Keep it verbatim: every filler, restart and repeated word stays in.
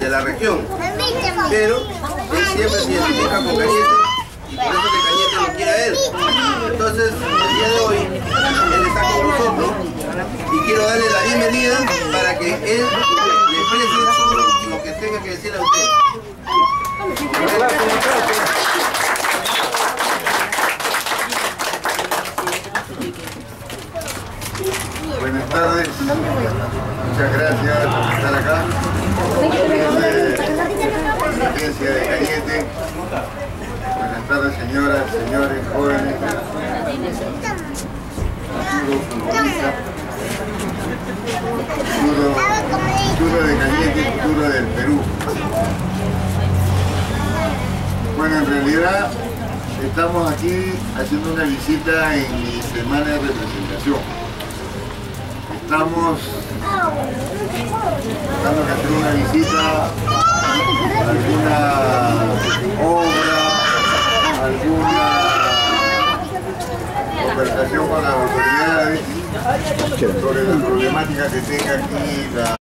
de la región, pero él siempre se identifica con Cañete y por eso que Cañete lo quiere a él. Entonces, el día de hoy, él está con nosotros y quiero darle la bienvenida para que él le exprese lo que tenga que decir a usted. Buenas tardes, muchas gracias por estar acá. De la agencia de Cañete. Buenas tardes, señoras, señores, jóvenes. Futuro futbolista. Futuro, futuro de Cañete, futuro del Perú. Bueno, en realidad estamos aquí haciendo una visita en mi semana de representación. Estamos tratando de hacer una visita a alguna obra, alguna conversación con las autoridades sobre la problemática que tenga aquí la